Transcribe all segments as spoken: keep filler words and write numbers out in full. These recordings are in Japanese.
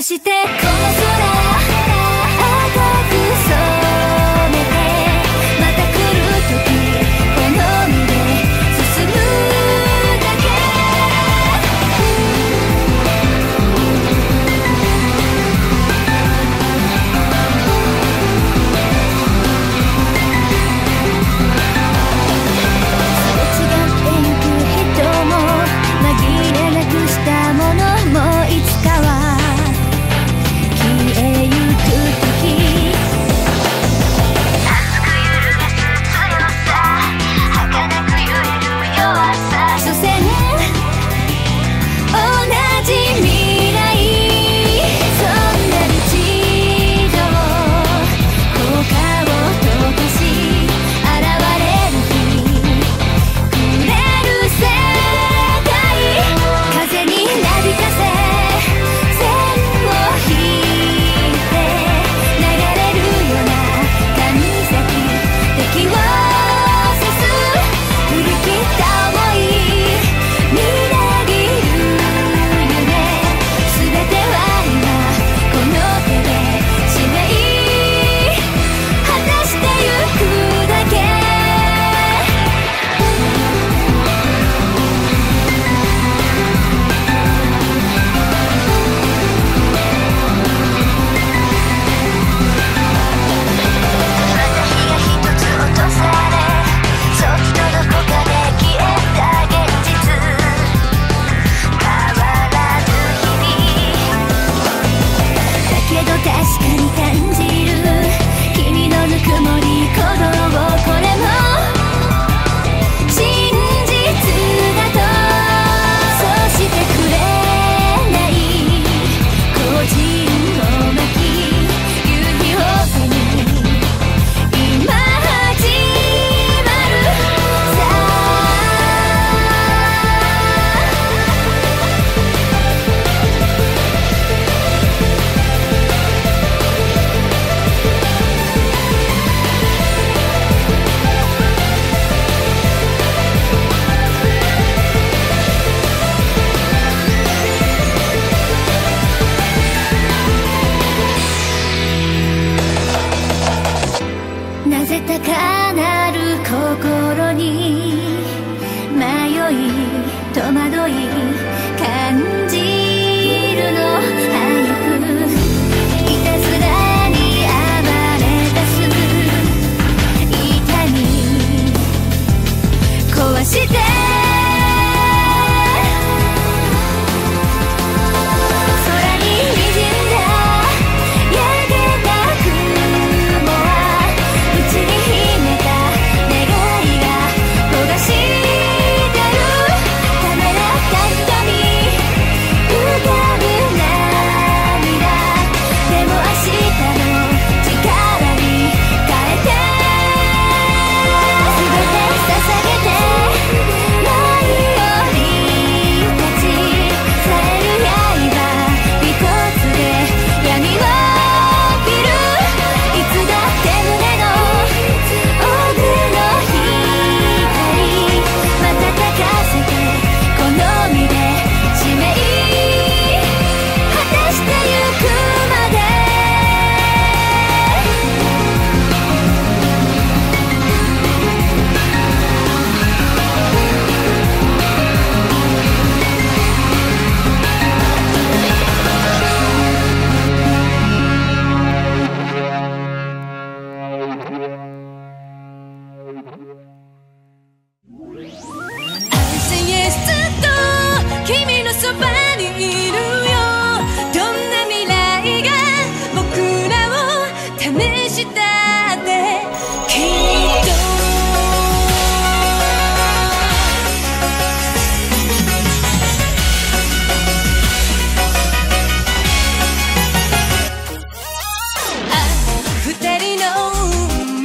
してこの空赤く染めてまた来る時好みで進むだけすれ違ってゆく人も紛れなくしたものもいつかは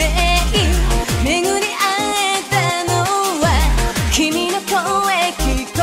巡り会えたのは君の声聞こ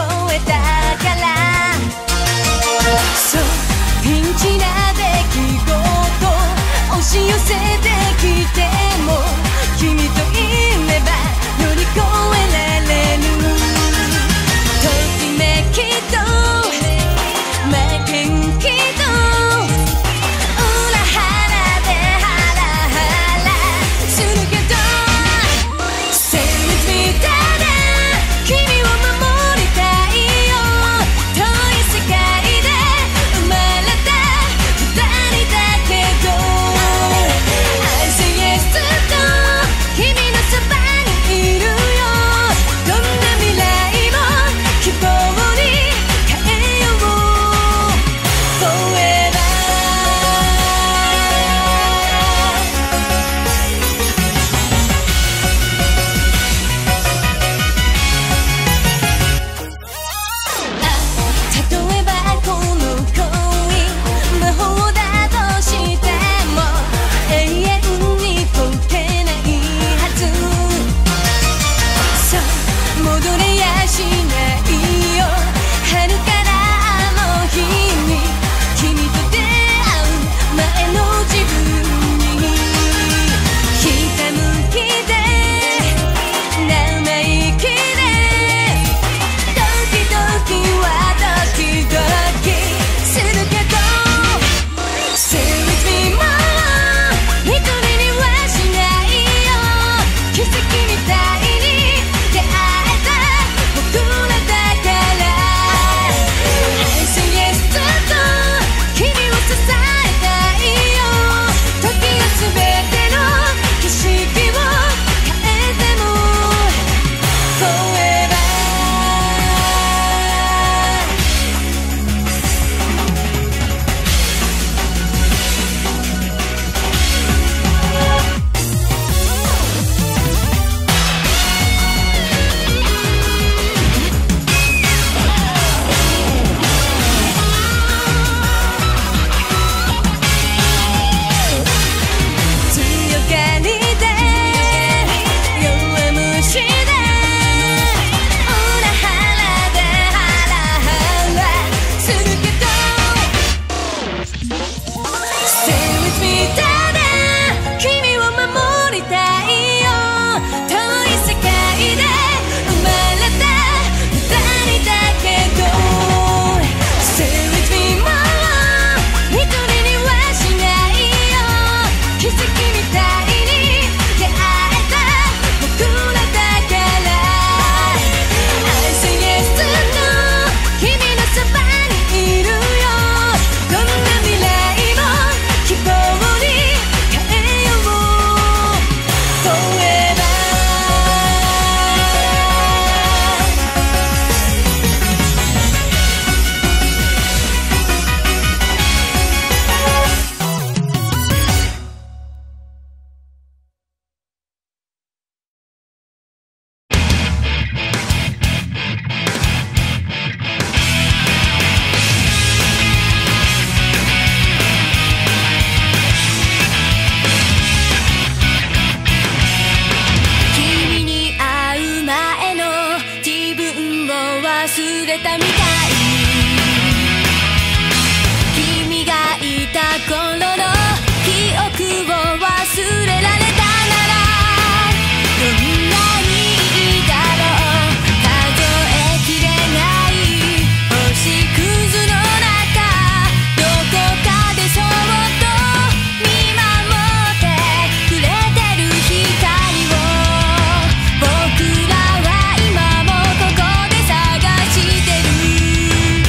忘れたみたい。君がいた頃の記憶を忘れられたならどんなにいいだろう。数えきれない星屑の中どこかでそっと見守ってくれてる光を僕らは今もここで探してる。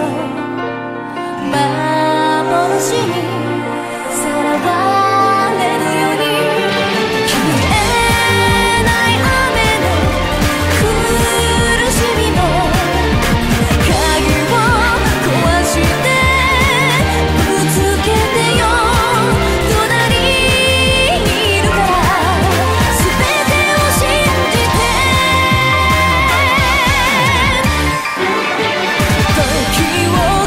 幻にさらわれるように消えない雨の苦しみの鍵を壊してぶつけてよ隣にいるから全てを信じて時を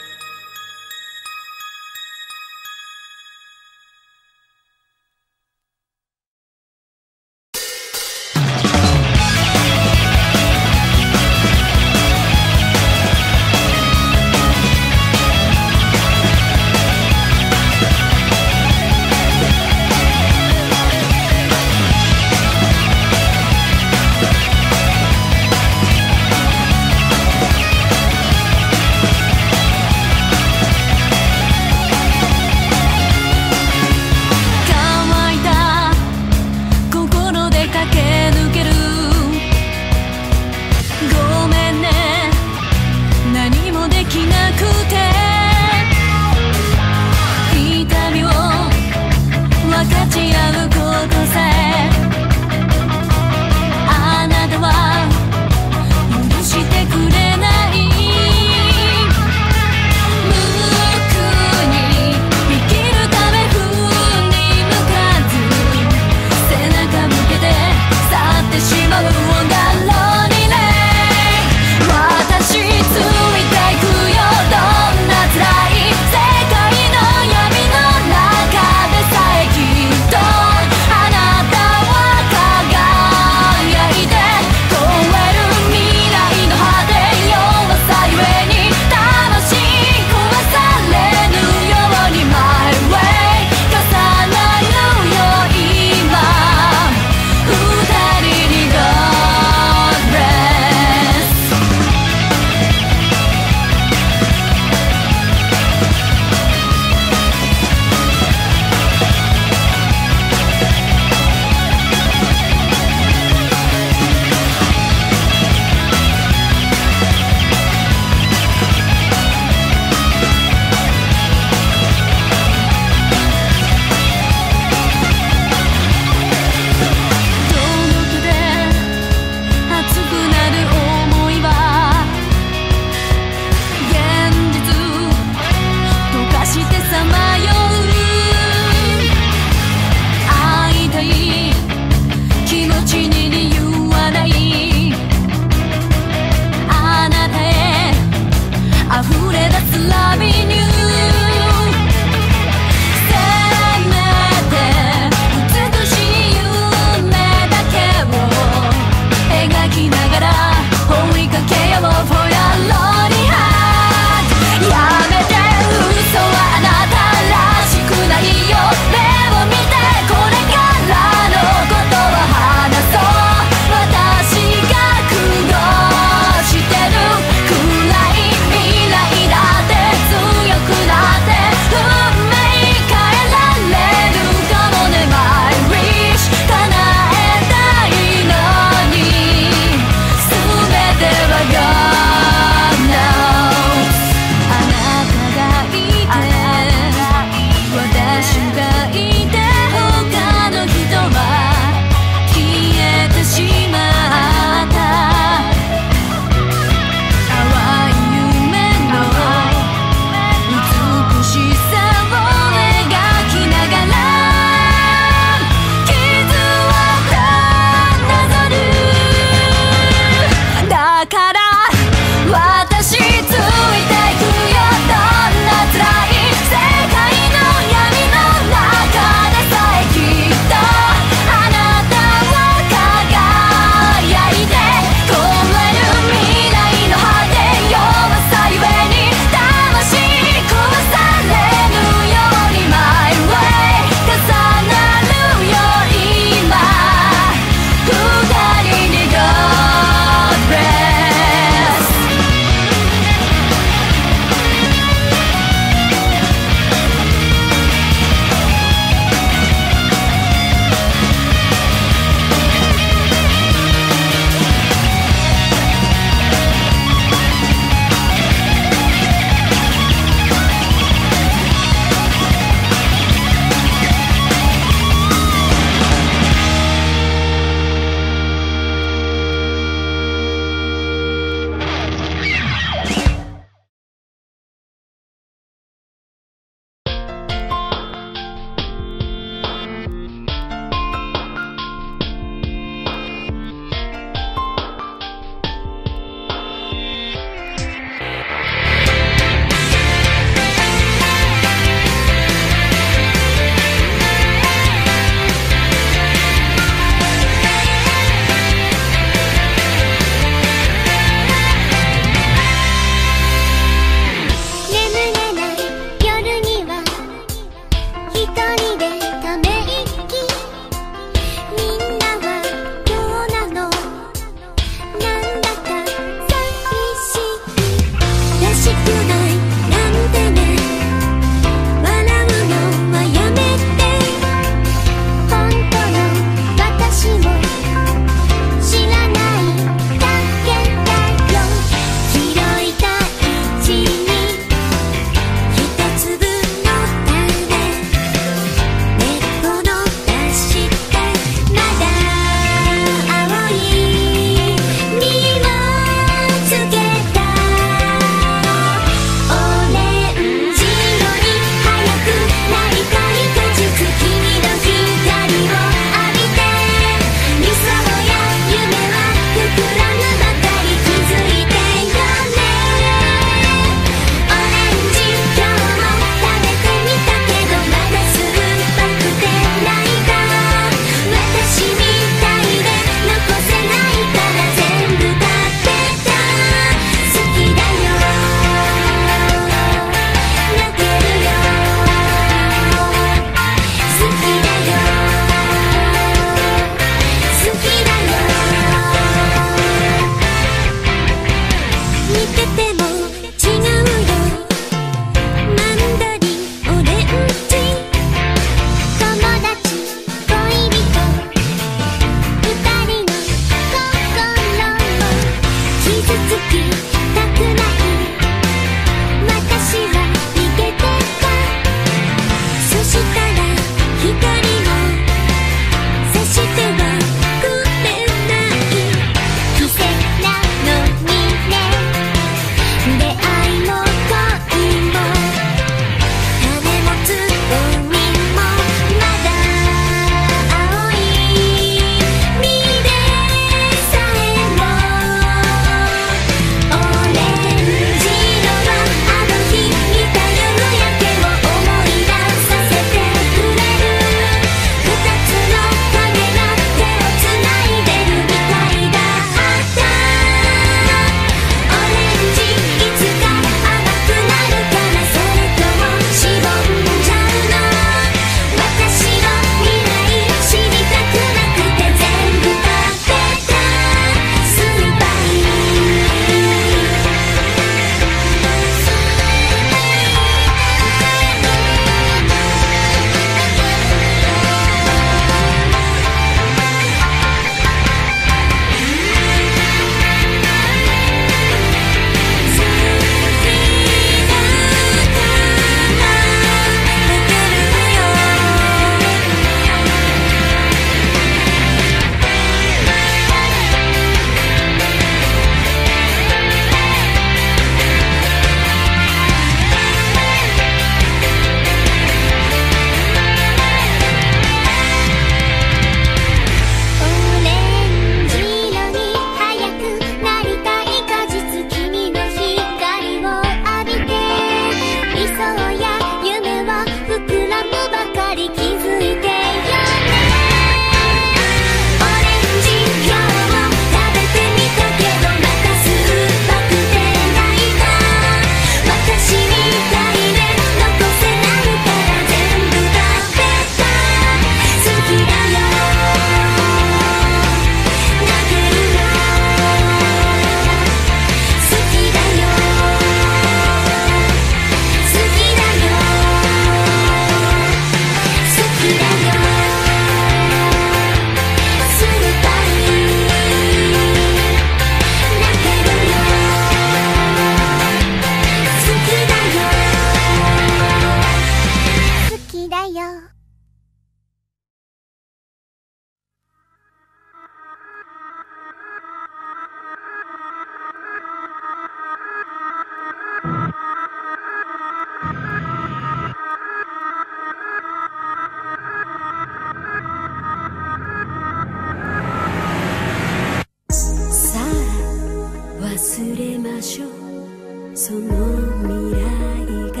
その未来が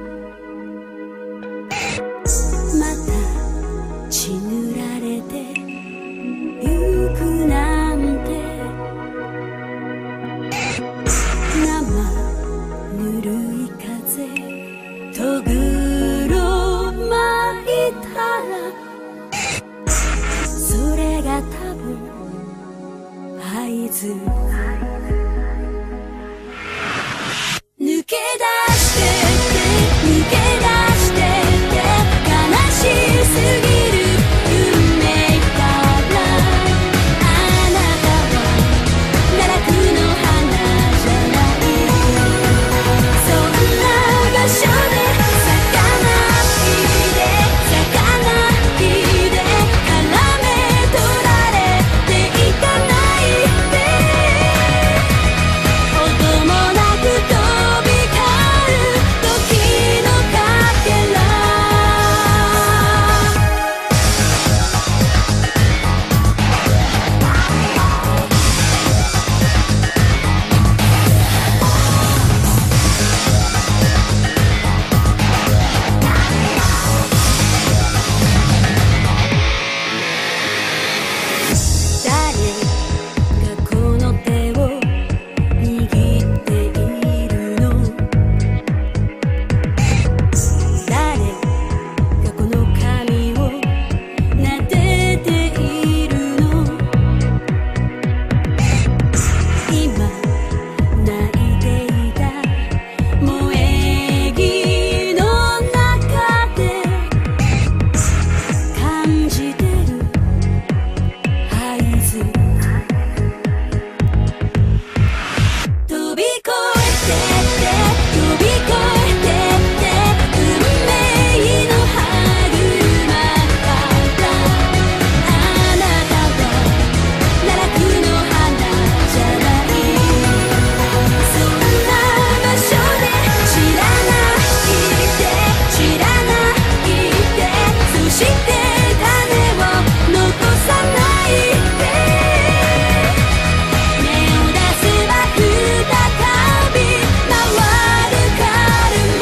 また血塗られてゆくなんて生ぬるい風とぐろ巻いたらそれが多分合図抜け出してって抜け出してって悲しすぎる運命からあなたは奈落の花じゃないそんな場所で咲かないで咲かないで絡め取られていかないで音もなく飛び交う時のかけら誰がこの手を握っているの誰がこの髪を撫でているの今泣いていた萌え木の中で感じてる合図飛び越えてって飛び越えてって運命の歯車からあなたは奈落の花じゃないそんな場所で知らないで知らないでそして種を残さないで目を出せば再び回るカルマ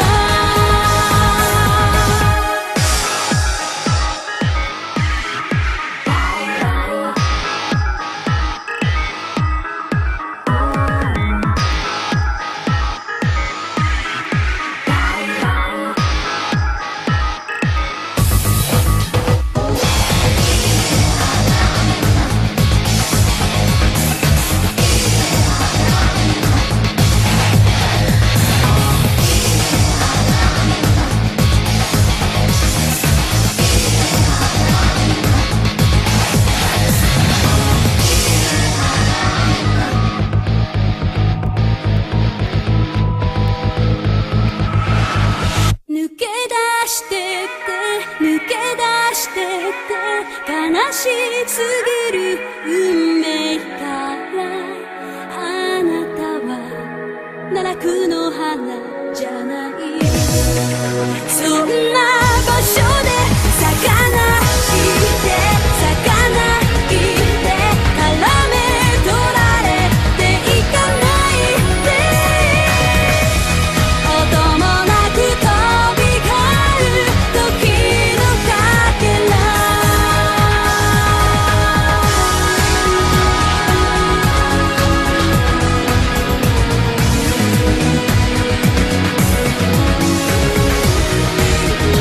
抜け出してって抜け出してって悲しすぎる運命からあなたは奈落の花じゃないそんな場所で咲かないで咲かないで絡め取られていかないで音もなく飛び交う時のかけら「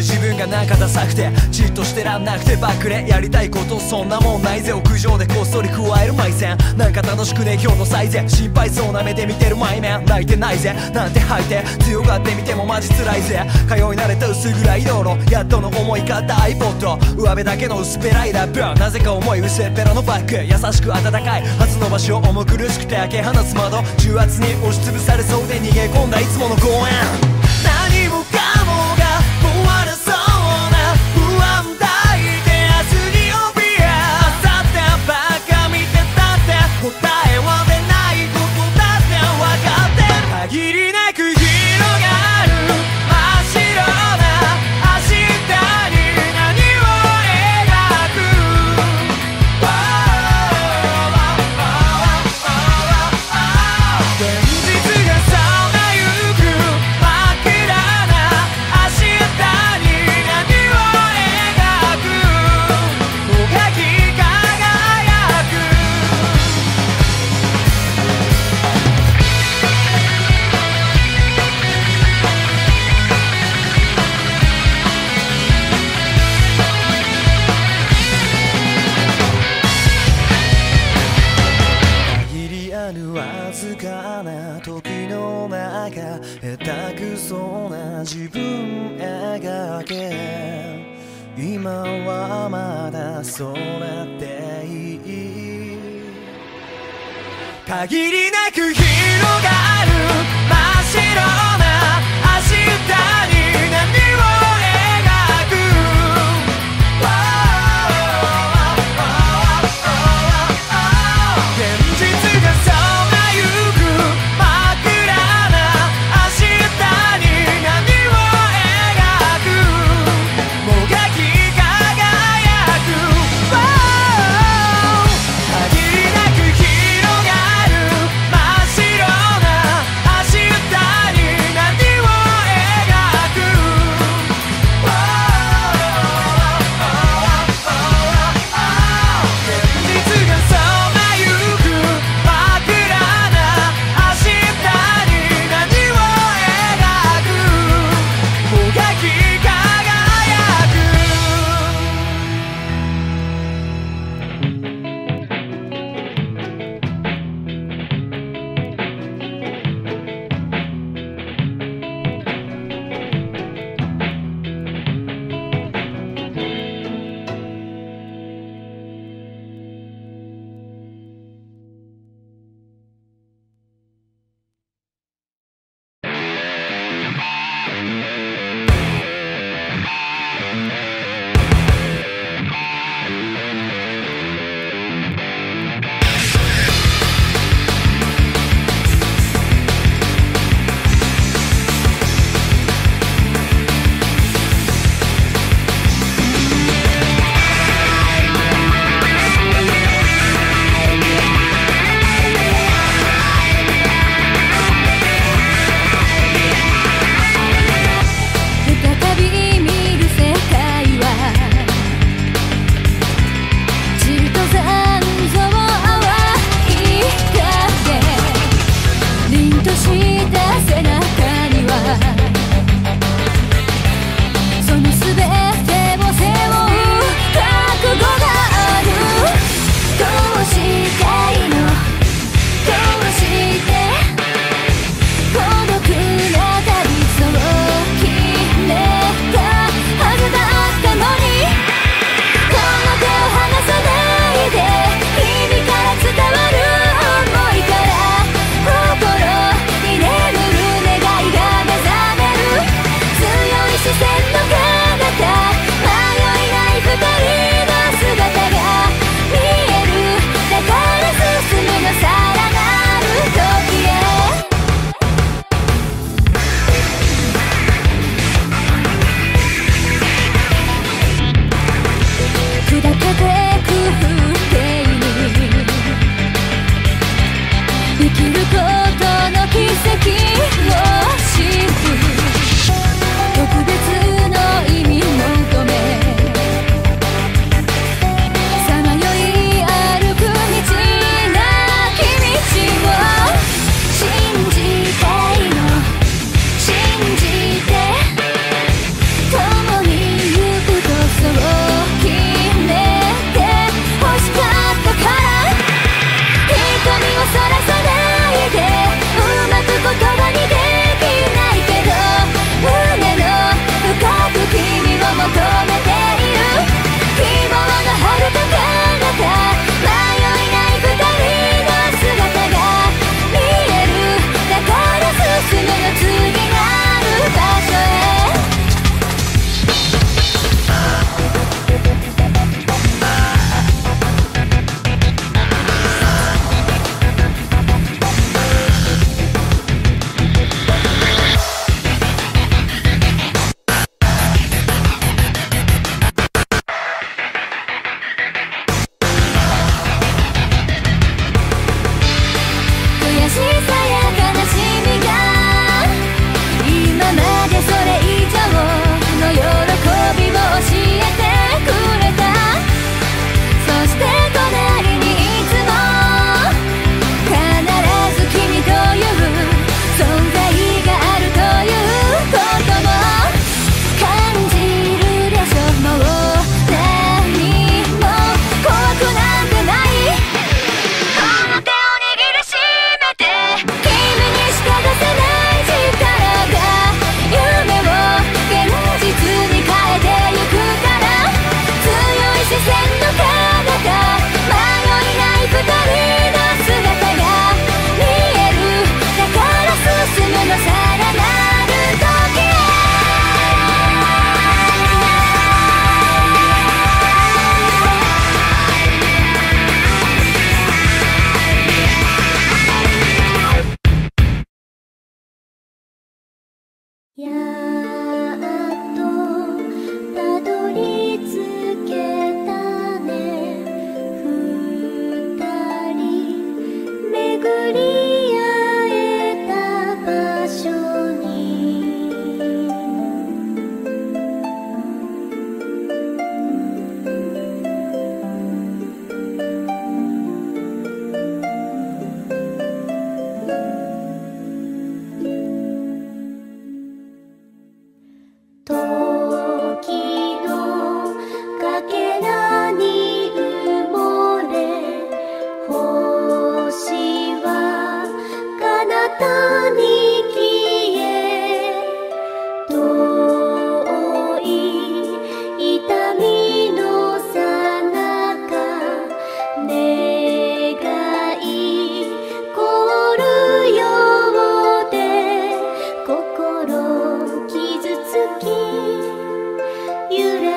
自分がなんかダサくてじっとしてらんなくてばっくれやりたいことそんなもんないぜ。屋上でこっそり加える埋線なんか楽しくね今日の最善心配そうな目で見てる前面泣いてないぜなんて吐いて強がってみてもマジ辛いぜ。通い慣れた薄暗い道路やっとの思い買った iPod 上辺だけの薄っぺらいラップなぜか重い薄っぺらのバッグ優しく温かい初の場所重苦しくて開け放つ窓重圧に押しつぶされそうで逃げ込んだいつもの公園何もかもが壊れそうな不安抱いて明日に怯えあさってばっか見てたって答えは出ないことだって分かってる限りなく広がる真っ白な明日に何を描く現実がさまゆく真っ暗な明日に何を描くもがき輝く限りあるわずかな時の中下手くそな自分描け今はまだそうなっていい限りなく広がる真っ白な明日に何を描く現実がさまゆく真っ暗な明日に何を描くもがき輝く限りなく広がる真っ白な明日に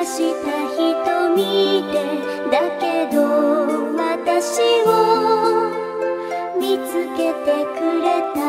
した瞳でだけど私を見つけてくれた。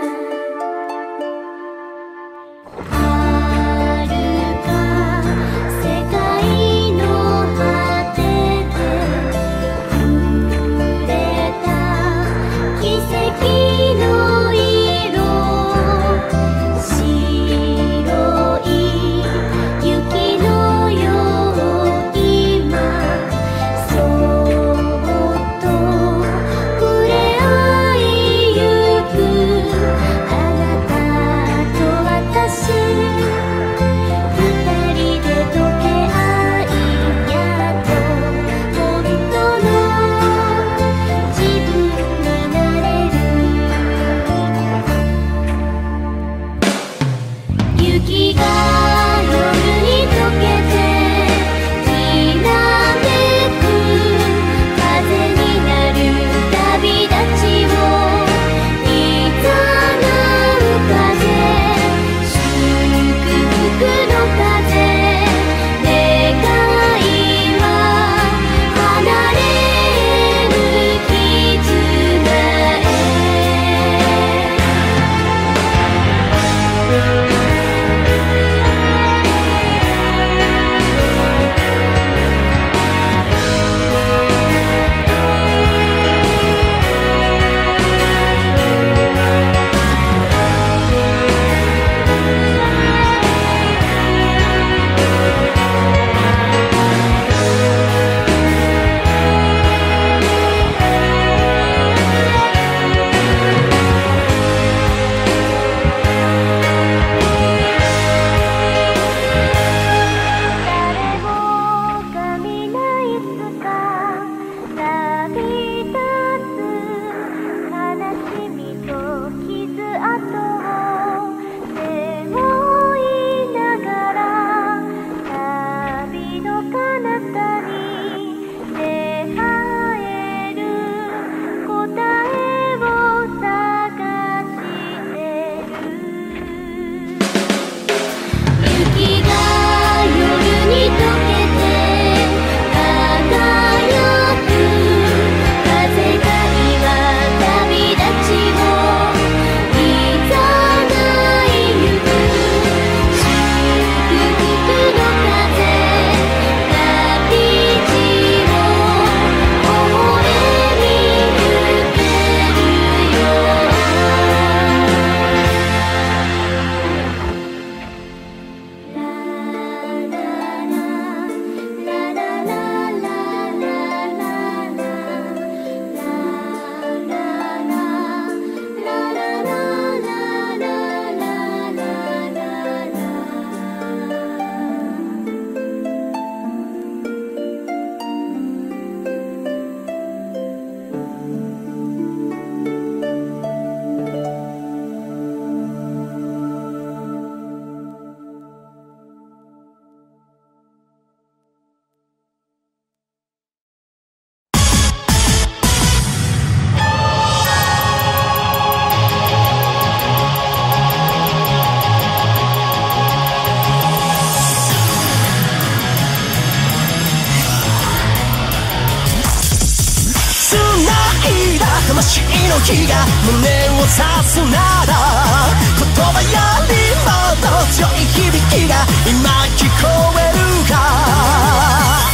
魂の火が胸を刺すなら言葉よりもっと強い響きが今聞こえるか。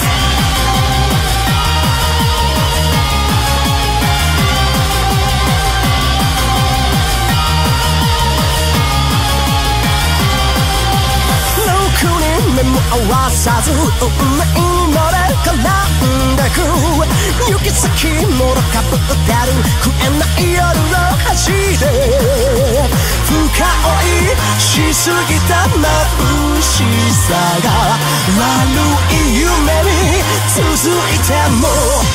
ろくに目も合わさず運命に乗れ絡んでく行き先もろかぶってる食えない夜を走って深追いしすぎた眩しさが悪い夢に続いても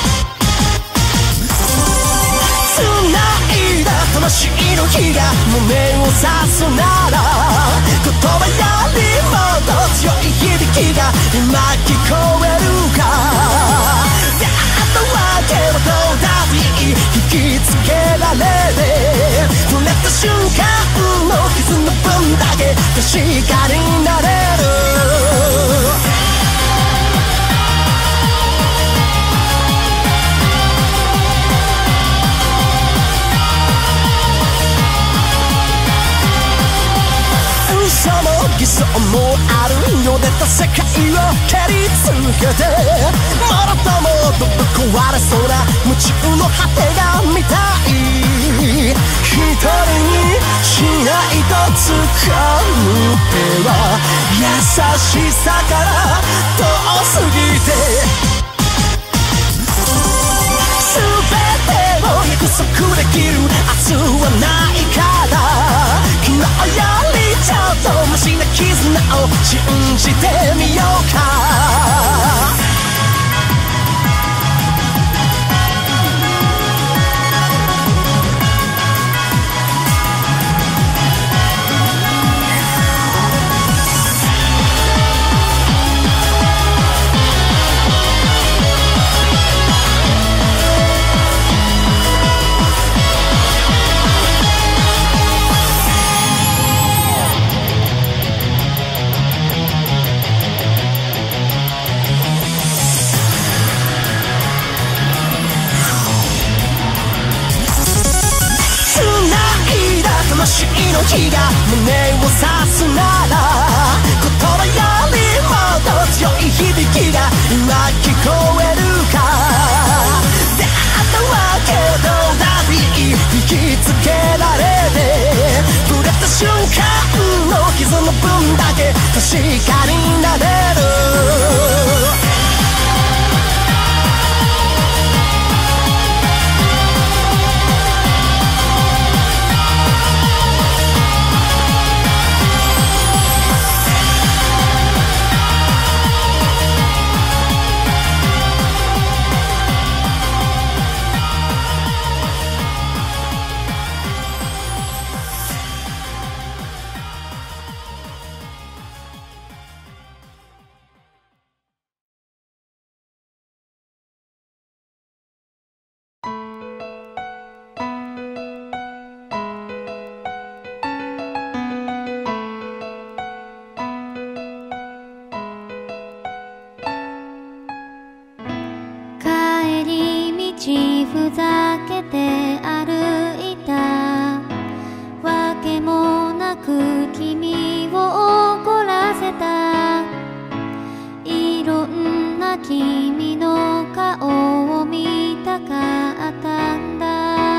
繋いだ魂の火が胸を刺すなら言葉よりもっと強い響きが今聞こえるか。出会ったわけはどうだっていい引きつけられて触れた瞬間の傷の分だけ確かになれる。 けてもろともとぶっ壊れそうな夢中の果てが見たい。一人にしないと掴む手は優しさから遠すぎて全てを約束できる明日はないから昨日よりちょっとマシな絆を信じてみようか。魂の火が胸を刺すなら言葉よりもっと強い響きが今聞こえるか。出会ったわけどダディ引きつけられて触れた瞬間の傷の分だけ確かになれる。 ふざけて歩いたわけもなく君を怒らせた。いろんな君の顔を見たかったんだ。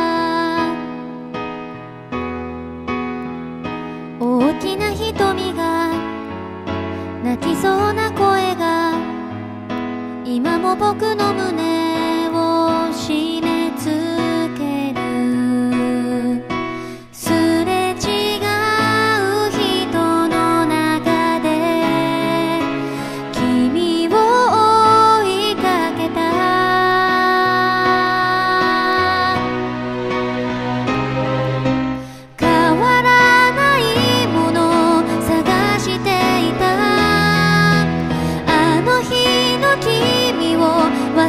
大きな瞳が泣きそうな声が今も僕の胸を締め付ける。すれ違う人の中で君を追いかけた。変わらないものを探していた。あの日の君を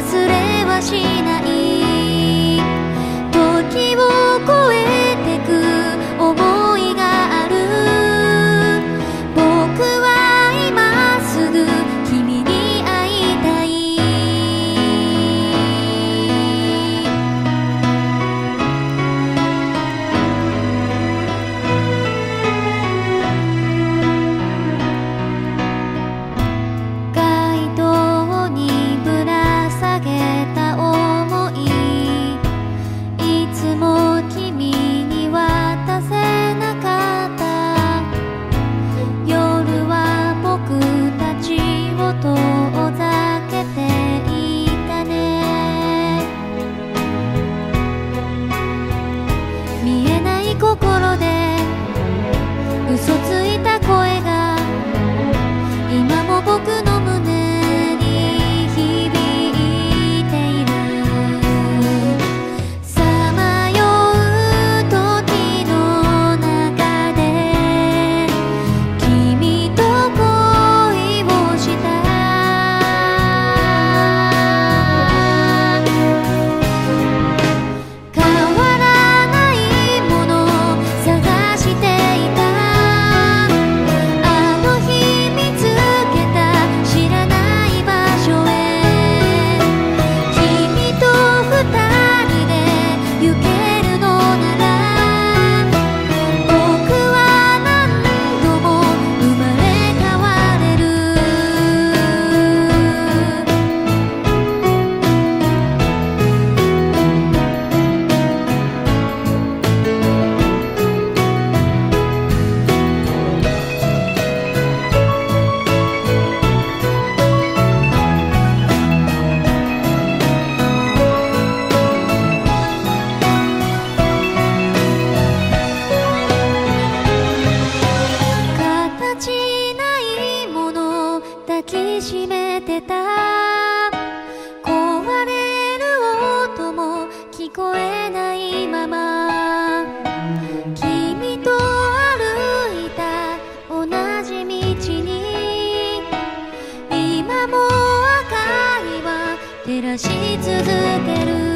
しめてた壊れる音も聞こえないまま君と歩いた同じ道に今も明かりは照らし続ける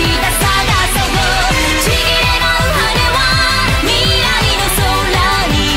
ちぎれ舞う羽は未来の空に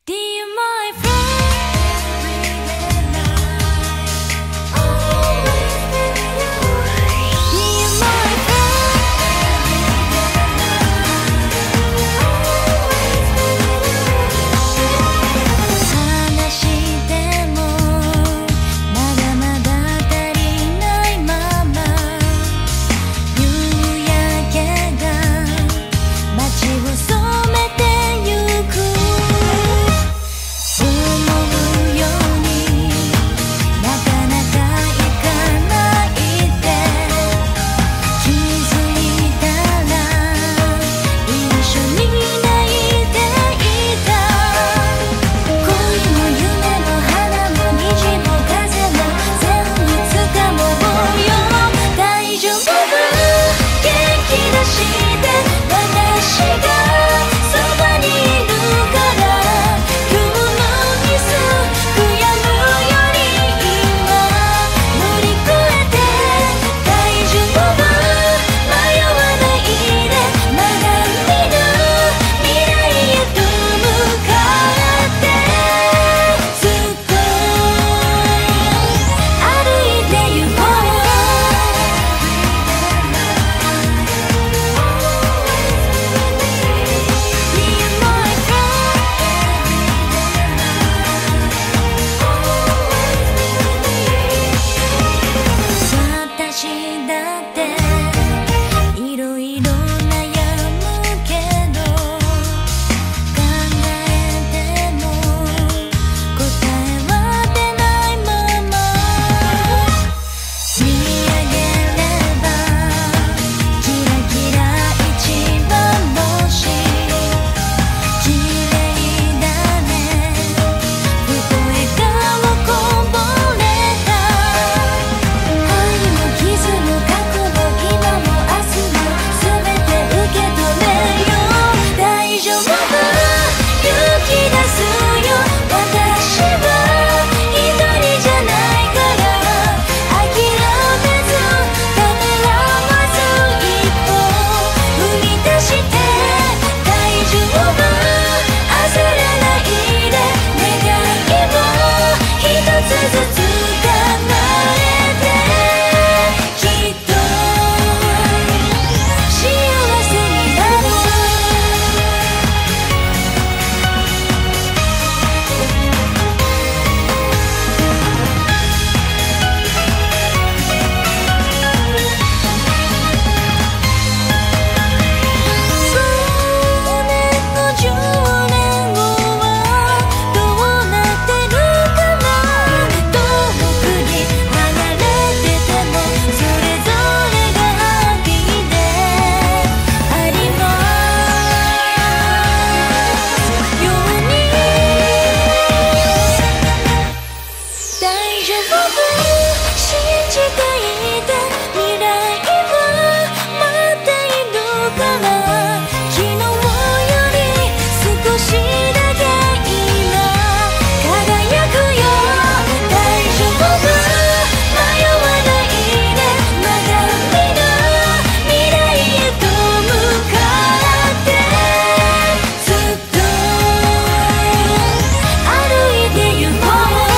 Dear my friend, Dear my friend 話してもまだまだ足りないまま夕焼けが街を染めてゆく思うようになかなかいかないで気づいたら一緒に泣いていた恋も夢も花も虹も風も全部掴もうよ大丈夫元気出して私がそばにいるから今日のミス悔やむより今乗り越えて大丈夫迷わないでまだ見ぬ未来へと向かってずっと歩いてゆこう私だっていろいろ悩むけど考えても答えは出ないまま見上げればキラキラ一番星綺麗だねふと笑顔こぼれた愛も傷も過去も今も明日も全て受け止めよう大丈夫勇気出すよ私は一人じゃないから諦めずためらわず一歩踏み出して大丈夫焦らないで願いを一つずつ叶えてきっと幸せになる数年後じゅうねんごはどうなってるかな遠くに離れててもそれぞれがハッピーでありますように大丈夫信じていて未来は待っているから昨日より少しだけ今輝くよ大丈夫迷わないでまだ見ぬ未来へと向かってずっと歩いてゆこう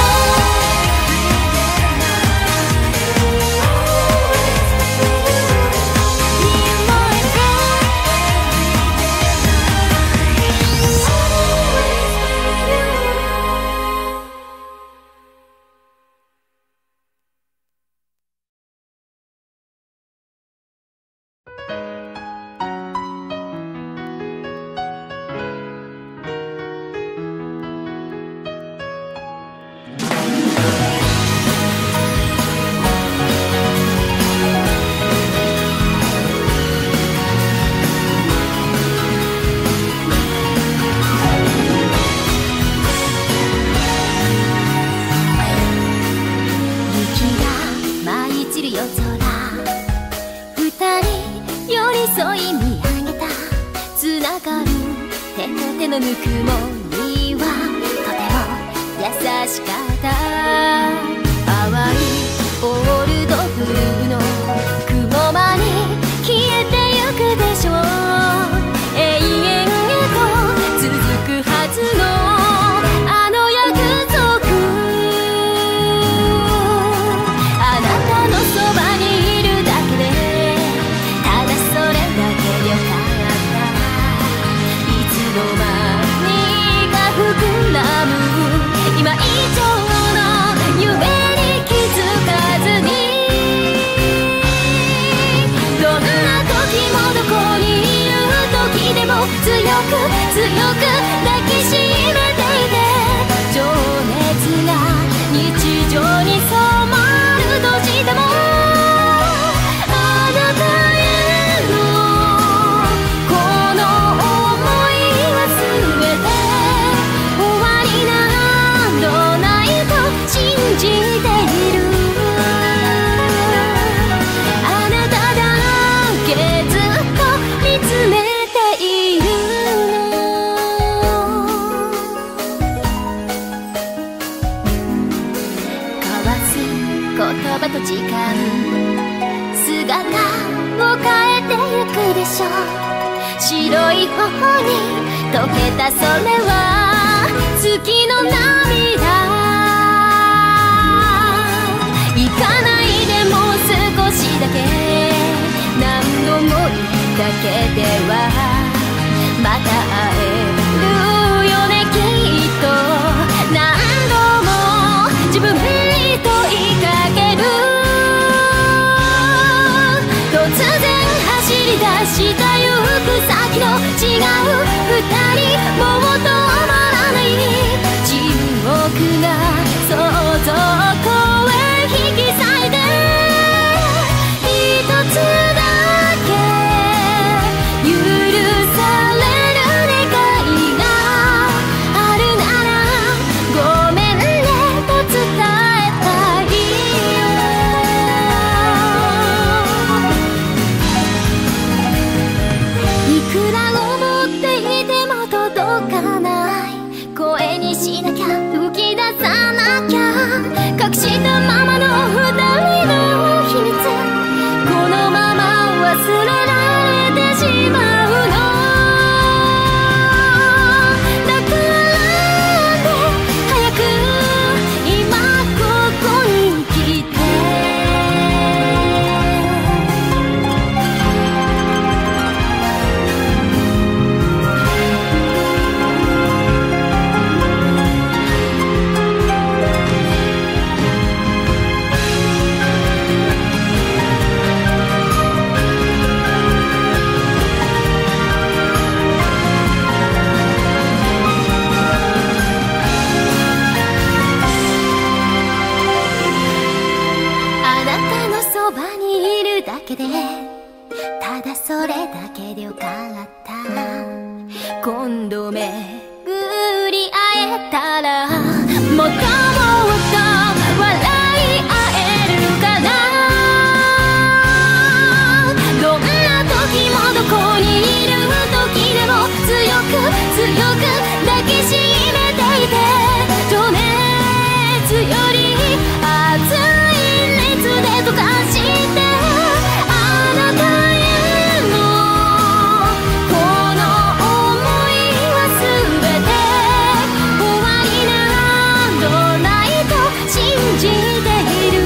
雪が舞い散る夜空二人寄り添い見上げたつながる手と手のぬくもりはとても優しかった淡いオールドブルーの雲間に消えてゆくでしょう永遠へと続くはずの強く強く抱きしめていて、情熱が日常に染まるとしても、あなたへのこの想いは全て終わりなどないと信じている。あなただけずっと見つめているの。交わす言葉と時間、姿を変えてゆくでしょう。白い頬に溶けたそれは月の涙。行かないでもう少しだけ、何度も言っただけではまた会えるよねきっと。何度も自分に問いかける。突然走り出した行く先の違う二人、もう止まらない沈黙が想像を超え引き裂いて、一つだけ許される願いがあるなら、ごめんねと伝えたいよ。いくら思っていても届かない声にしなきゃ、吹き出さなきゃ、隠したままの二人の秘密、このまま忘れられてしまうの。だからね、早く今ここに来て。あなたのそばにいるだけで、ただそれだけでよかった。今度巡り会えたら、もっともっと笑い合えるから。どんな時もどこにいる時でも強く強く抱きしめていて、情熱より熱い熱で溶かして、あなたへのこの想いは全て終わりなどないと信じている。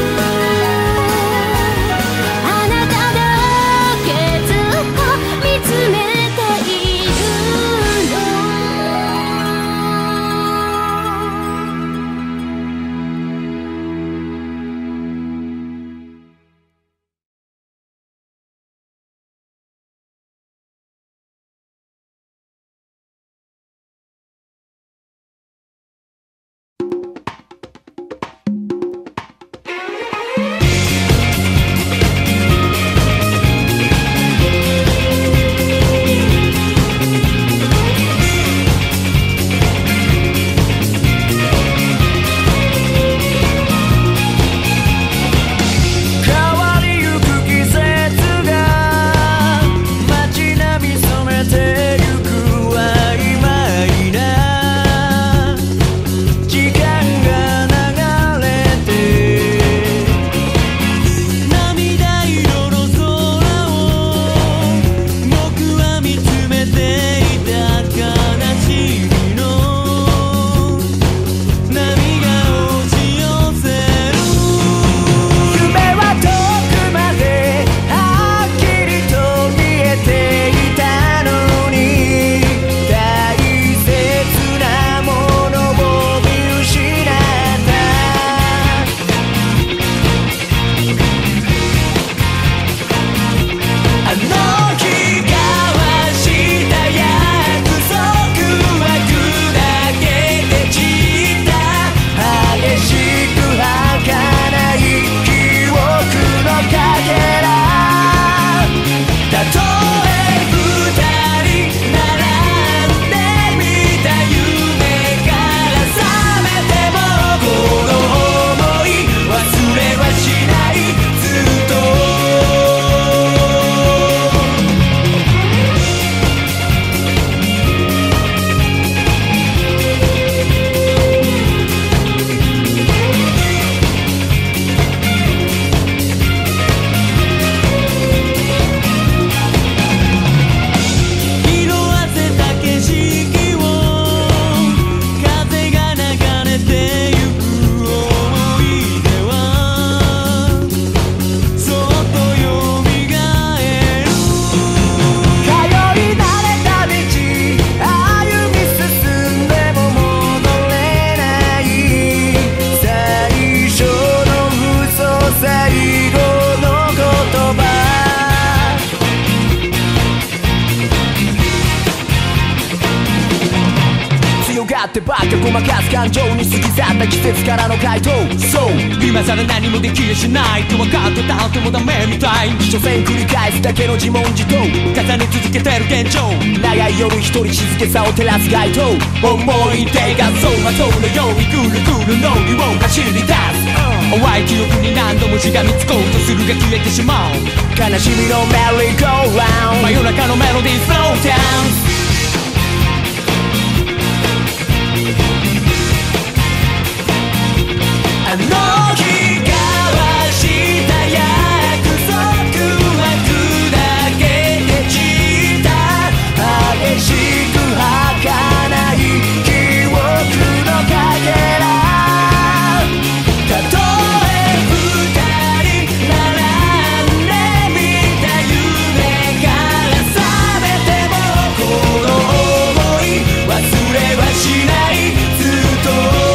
あなただけずっと見つめているの。 勝手ばっかごまかす感情に過ぎ去った季節からの回答。そう今さら何もできやしないと分かってたってもダメみたい。 所詮繰り返すだけの自問自答重ね続けてる現状。 長い夜一人静けさを照らす街灯。 思い出が走馬灯のようにぐるぐる脳裏を走り出す、uh. 淡い記憶に何度もしがみつこうとするが消えてしまう。 悲しみのメリーゴーラウンド、 真夜中のメロディースローダウン。あの日交わした約束は砕けて散った。 激しく儚い記憶のかけら。 たとえ二人並んでみた夢から覚めてもこの想い忘れはしない。ずっと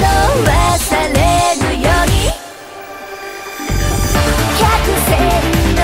百戦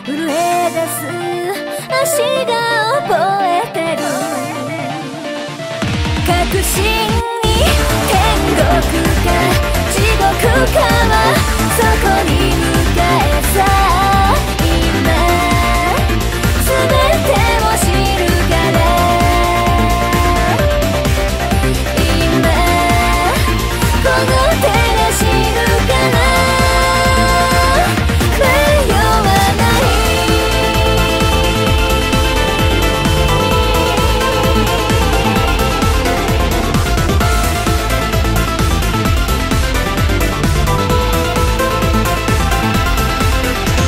震え出す足が覚えてる確信に天国か地獄かはそこに向かえさ今全てを知るから今この手で知るから迷わない 「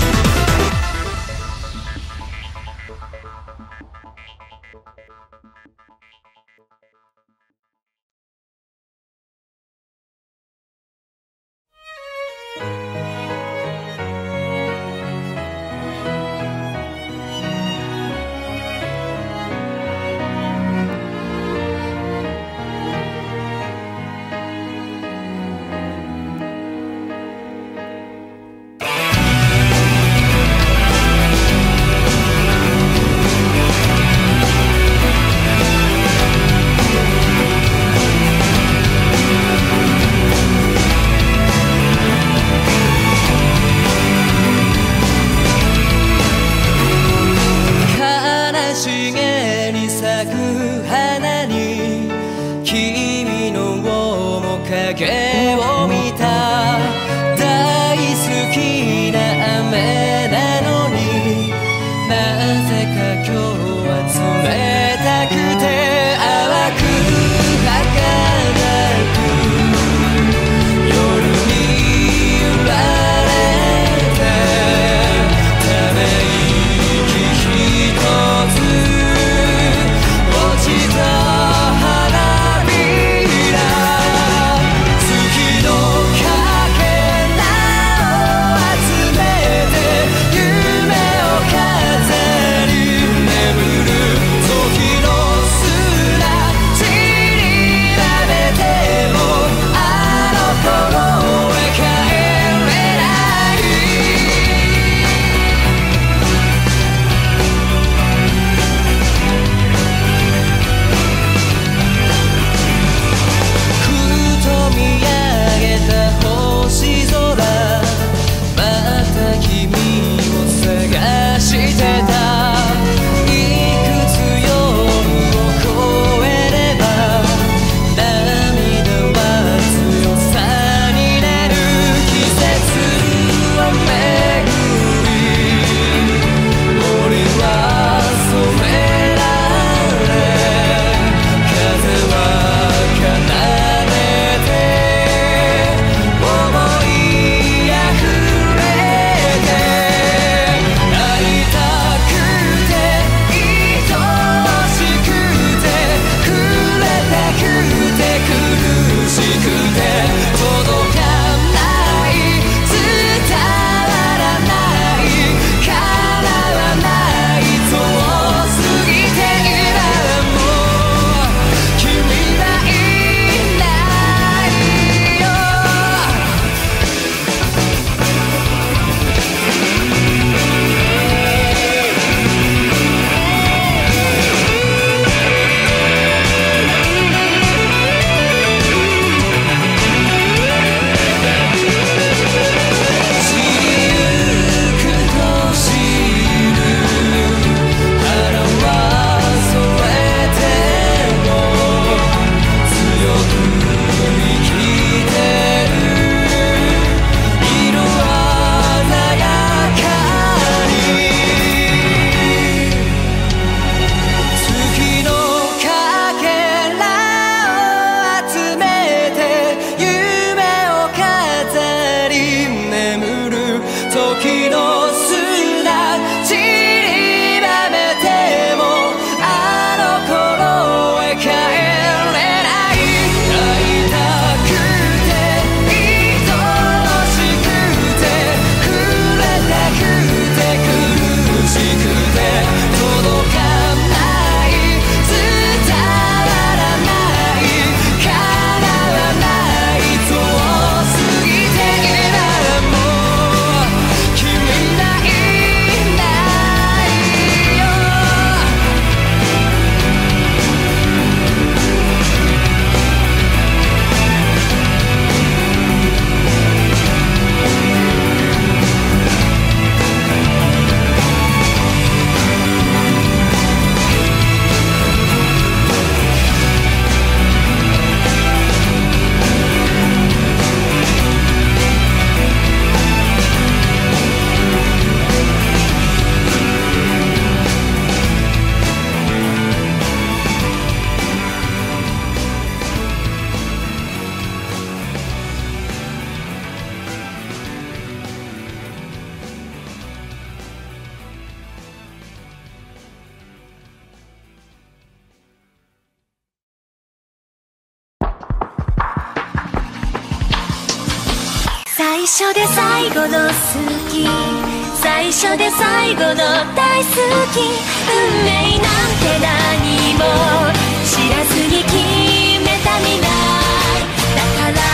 最初で最後の好き、最初で最後の大好き、運命なんて何も知らずに決めた未来だから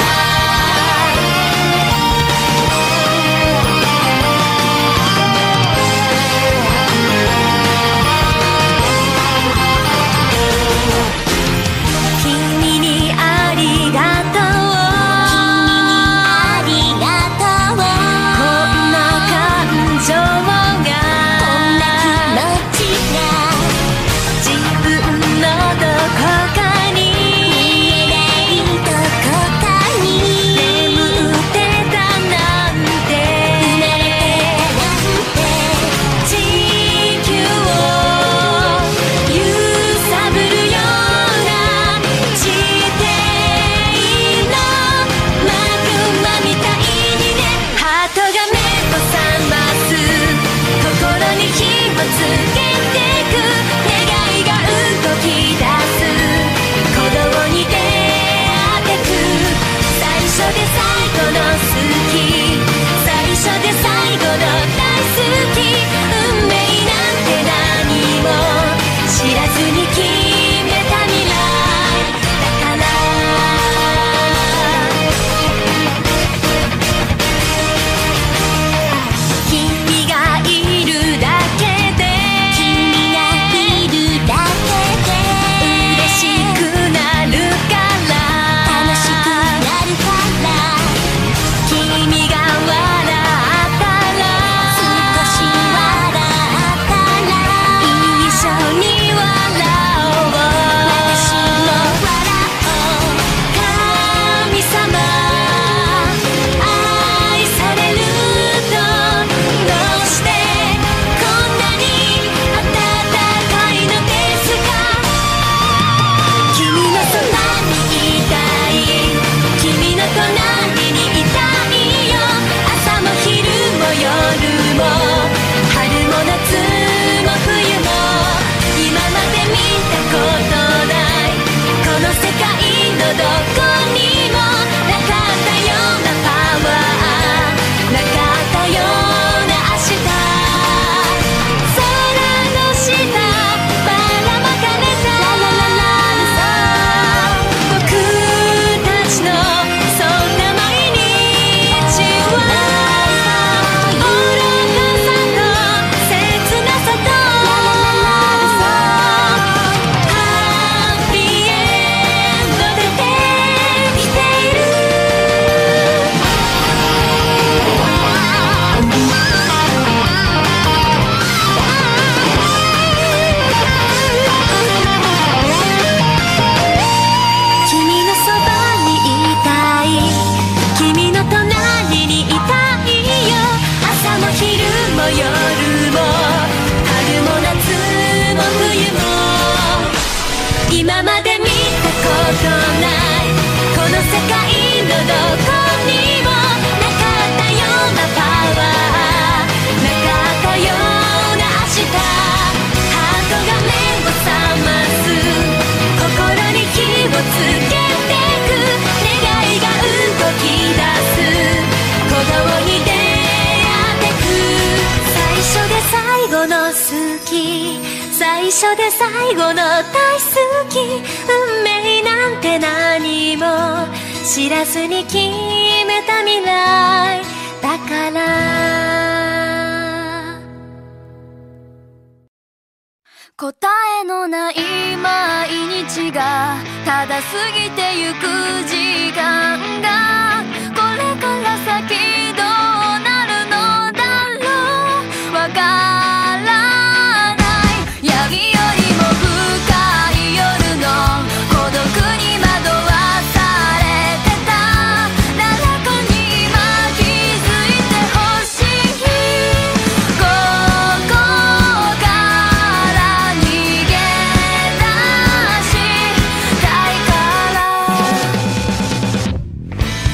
君にありがとう、最初で最後の大好き、運命なんて何も知らずに決めた未来だから。答えのない毎日がただ過ぎてゆく時間が、これから先どうなるのだろう、わからない闇よりも深い夜の孤独に惑わされてた、誰かに今気づいてほしい、ここから逃げ出したいから。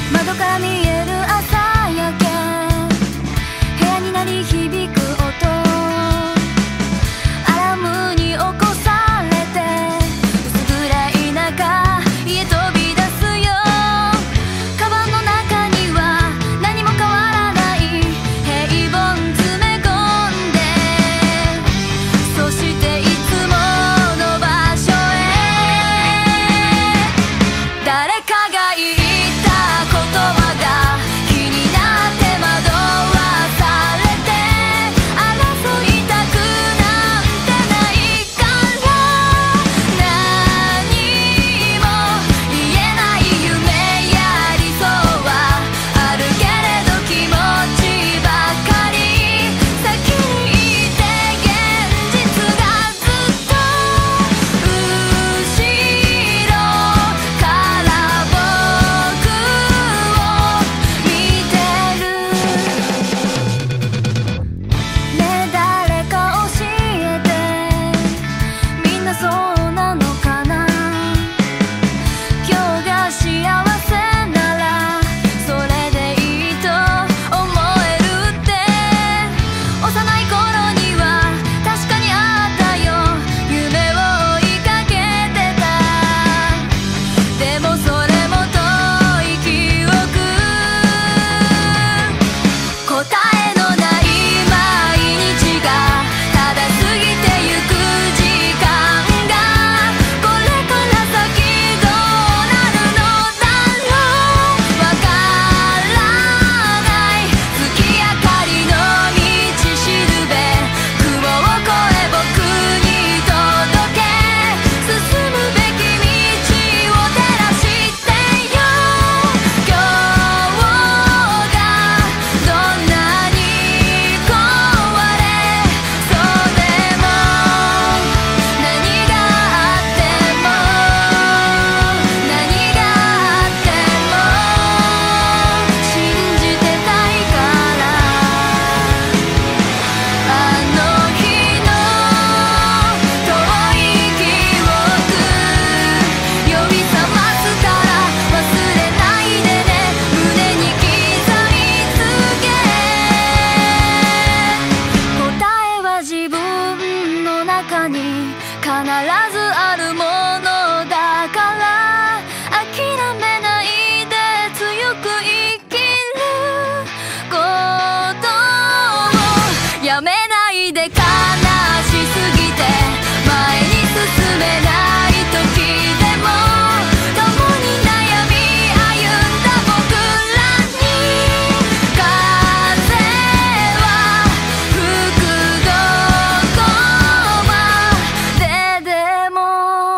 ずあるものだから諦めないで強く生きることをやめないで、悲しすぎて前に進めない時でも共に悩み歩んだ僕らに風は吹くどこまででも。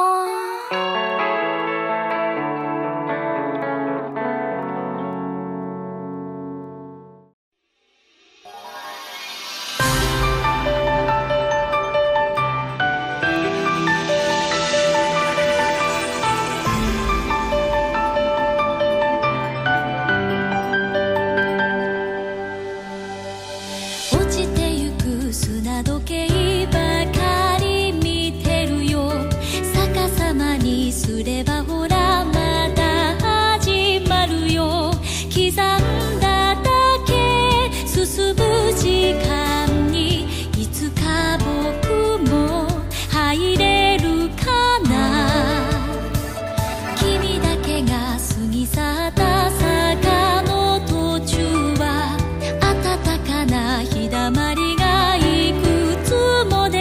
落ちてゆく砂時計ばかり見てるよ。逆さまにすればほらまた始まるよ。刻んだだけ進む時間にいつか僕も入れるかな。君だけが過ぎ去った坂の途中は暖かな日だまりがいくつも出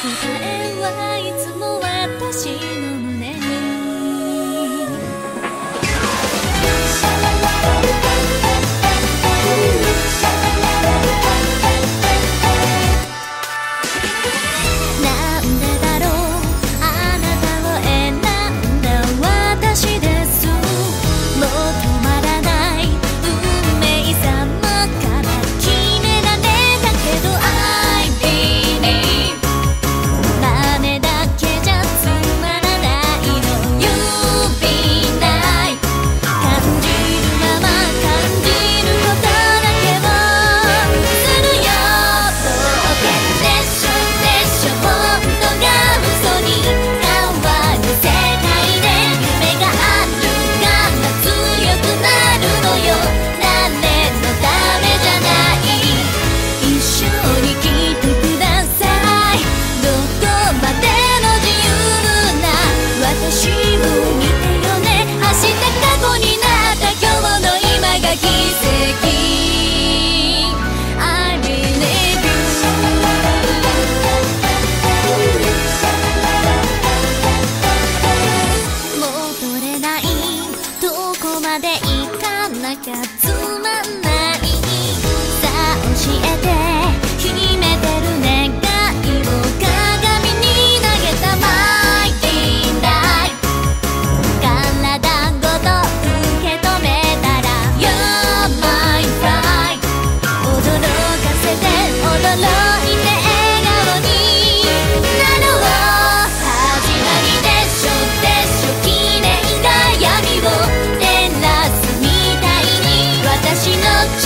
えはいつも私の胸になんでだろうあなたを選んだ私ですもう止まらない運命様から決められたけど I believe 真似だけじゃつまらないの You be nice 感じるまま感じることだけをするよ冒険でしょでしょ本当が嘘に変わる世界で夢があるから強くなるのよ誰のためじゃない一緒に来てくださいどこまでの自由な私を見てよね明日過去になった今日の今が奇跡 I believe you 戻れないどこまで行かなきゃつまんないさあ教えて秘めてる願いを鏡に投げた My Life 体ごと受け止めたら You're my pride 驚かせて驚いて笑顔になろう始まりでしょでしょ綺麗が闇を照らすみたいに私の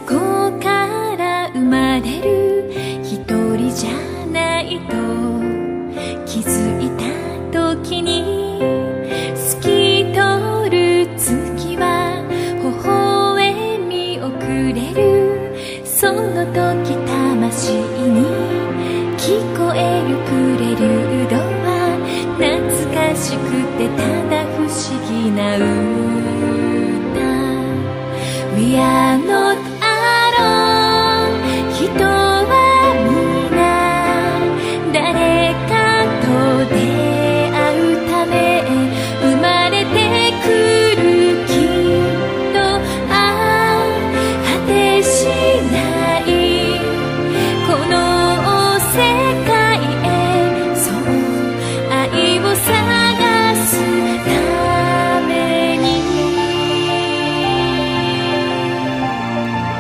こから生まれる一人じゃないと気づいた時に透き通る月は微笑みをくれる。その時魂に聞こえるくれるうどは懐かしくてただ不思議な歌。 We are not alone 人は皆誰かと出会うため生まれてくる。きっとあ果てしないこの世界へそう愛を探すために。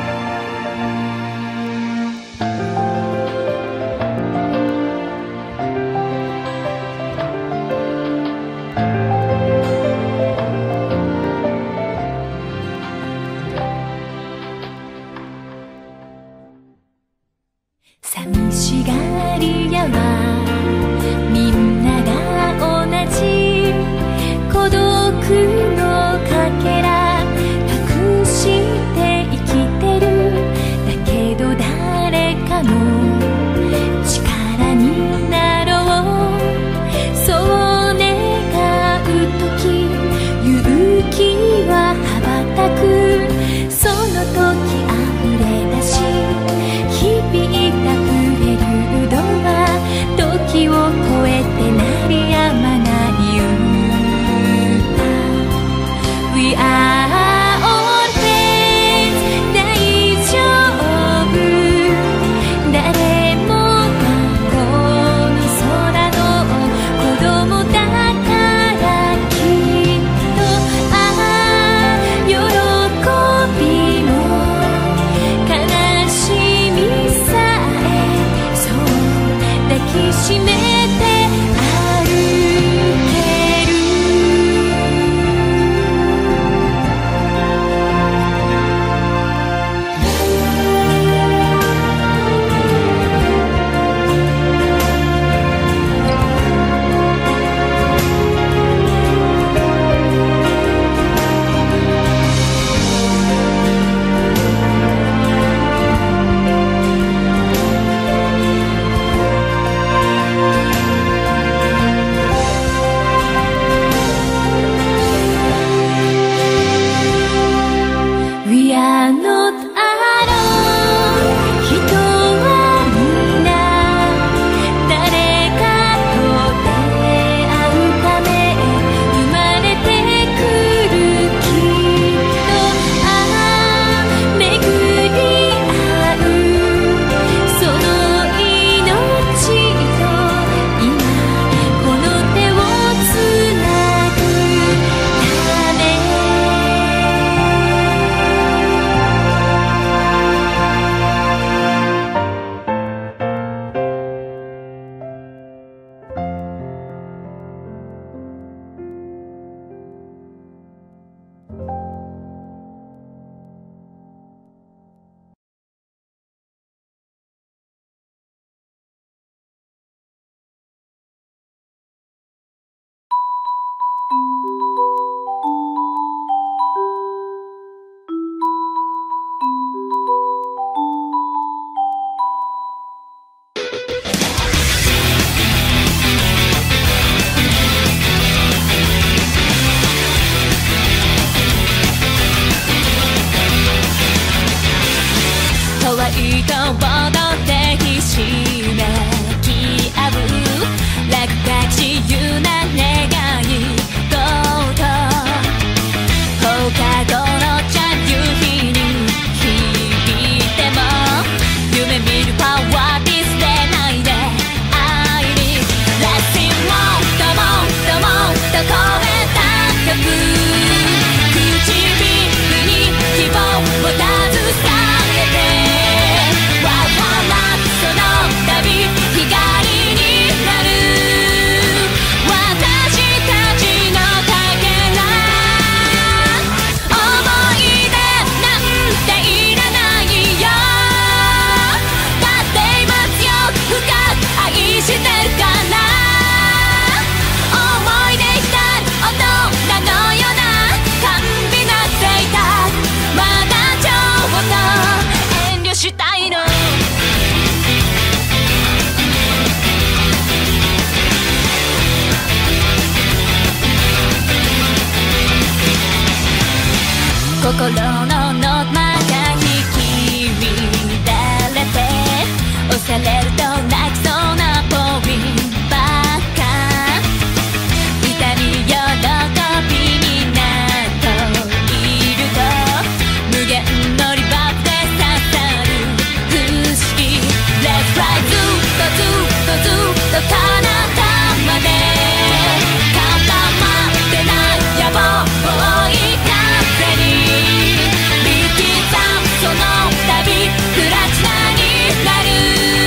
心のノートマーが引き乱れて押されると泣きそうなポイントばっか痛み喜びになっていると無限のリバーブで刺さる不思議 Let's fly ずっとずっとずっと彼方まで固まってない野望追い風に力算その旅プラチナになる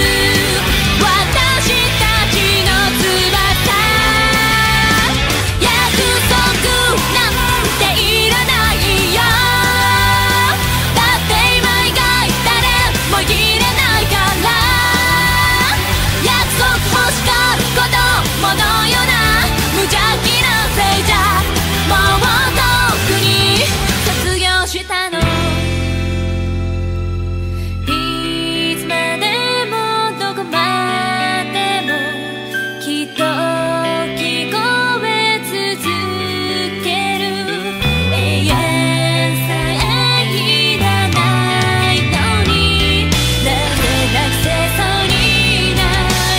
私たちの翼約束なんていらないよだって今以外誰もいれないから約束欲しがる子供のような無邪気なせいじゃもう遠くに卒業したのいつまでもどこまでもきっと聞こえ続ける永遠さえいらないのになんでなくせそうにない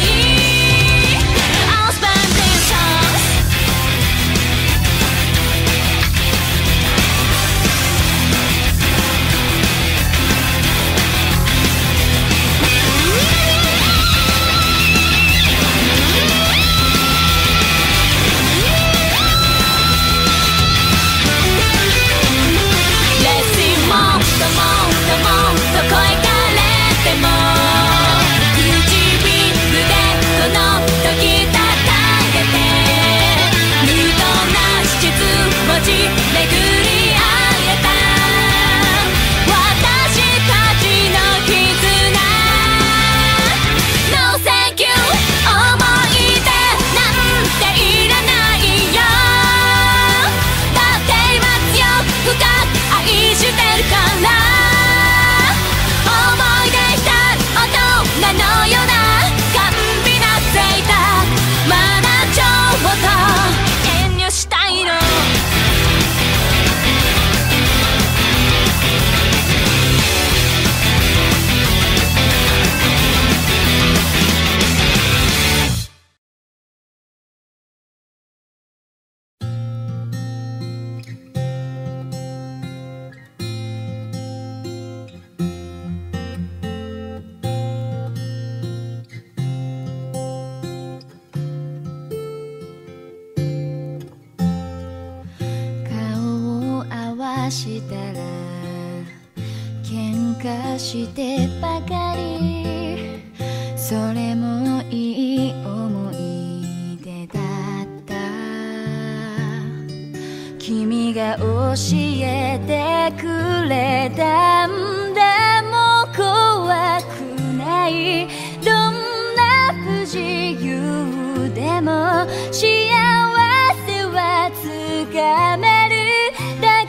I'll spend this chance Let's see もっともっともっと声枯れても唇でこの時たたえて無駄な質文字巡り合えた私たちの絆 No thank you 思い出なんていらないよだって今強く深く愛してるから思い出した大人のような甘美な贅沢まだちょっと遠慮したいの顔を合わしたら喧嘩してばかりそれもいい思い出だった君が教えてくれたんだもう怖くないどんな不自由でも幸せはつかめるだ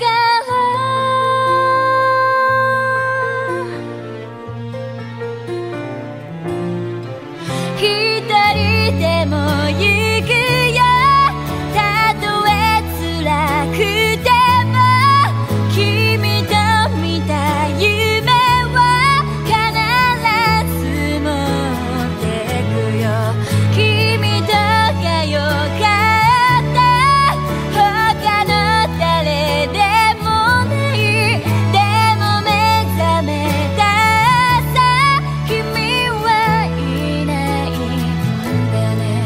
から一人でも行くよたとえ辛くても君と見た夢は必ず持ってくよ君とがよかった他の誰でもないでも目覚めた朝君はいないんだね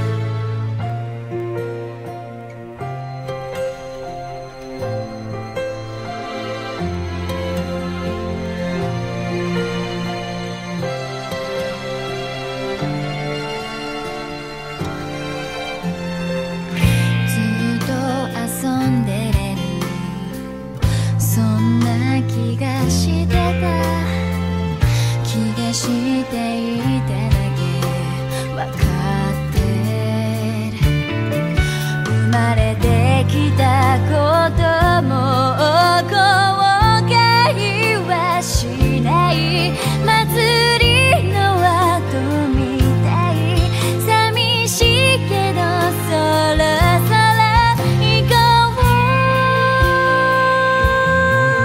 ずっと遊んでれるそんな気がしてた気がしていただけわかってる生まれてきたことも後悔はしない祭りの後みたい寂しいけどそろそろ行こう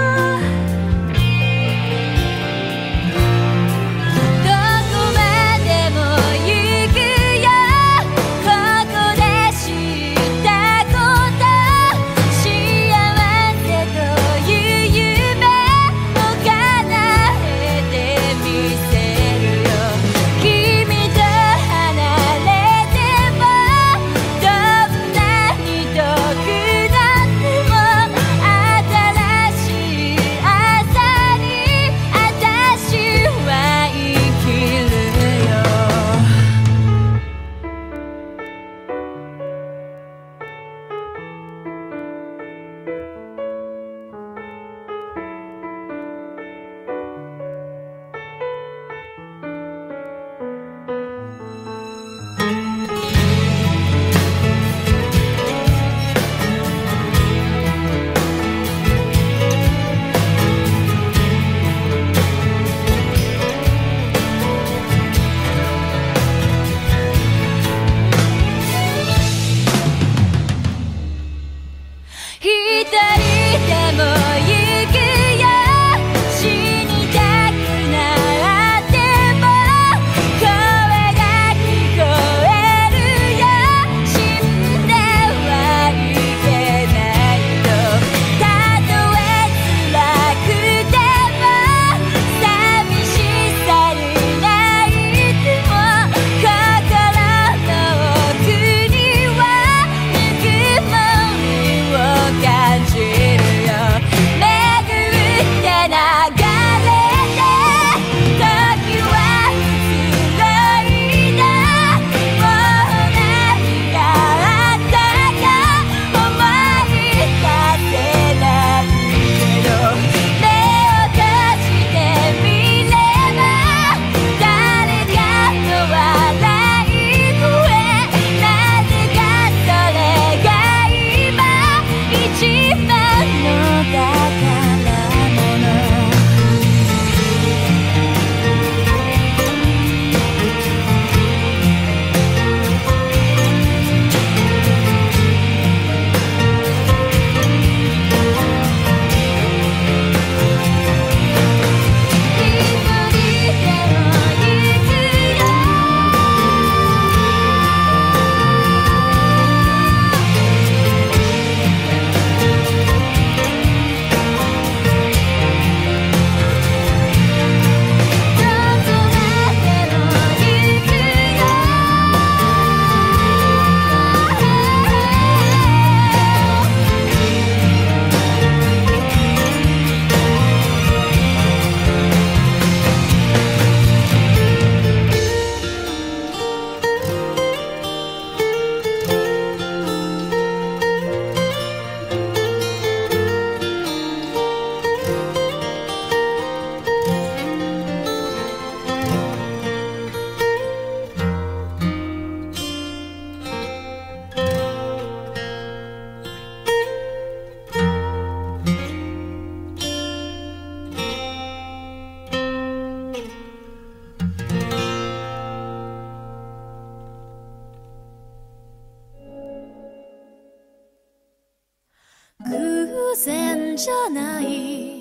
じゃない、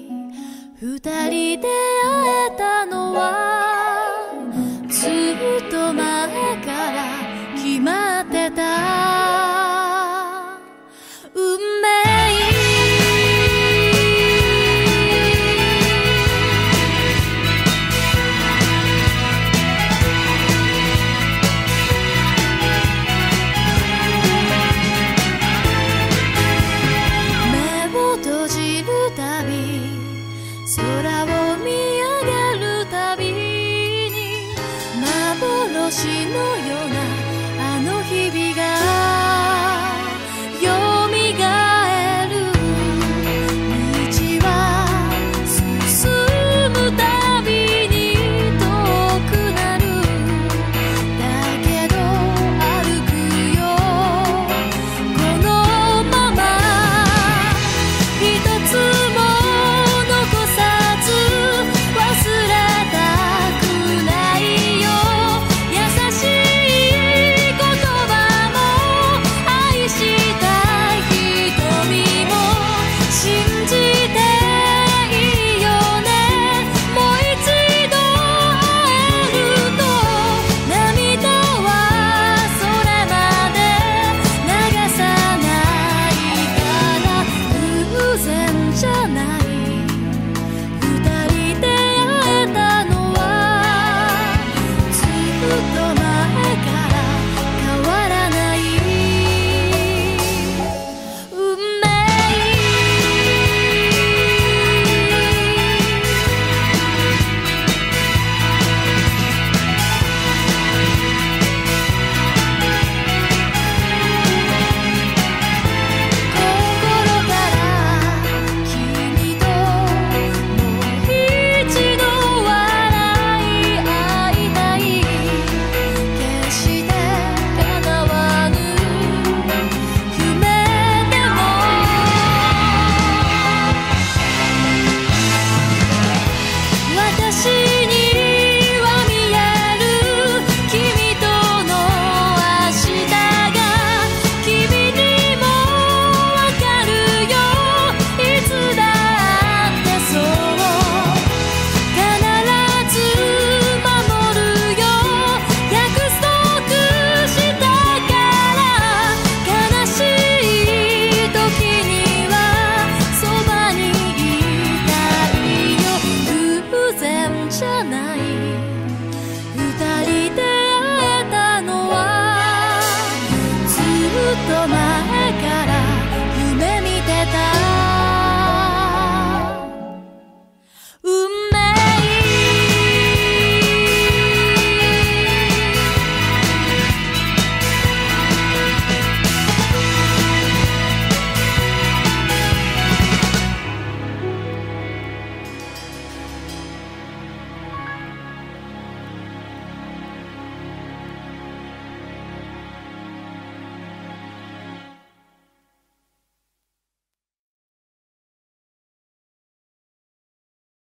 二人で会えたのはずっと前から決まってた運命。目を閉じるたび空は